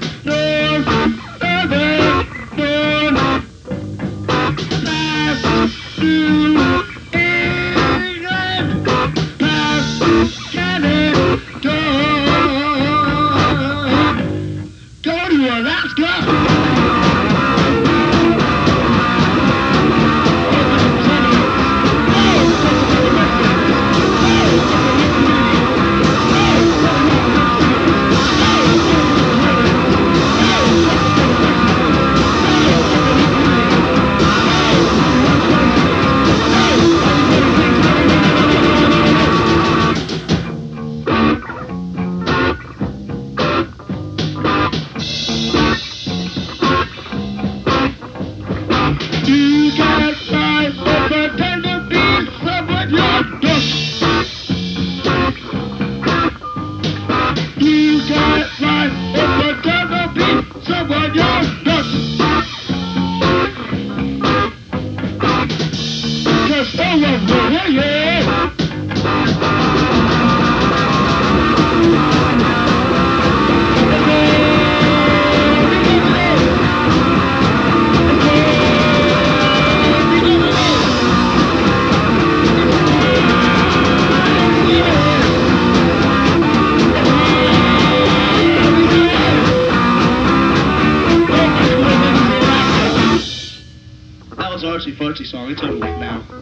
Let's go! You can't fly over tender beats of what you're done. You can't fly over tender beats of what you're done. Just over the yeah. That was Artsy Fartsy song. It's over with now.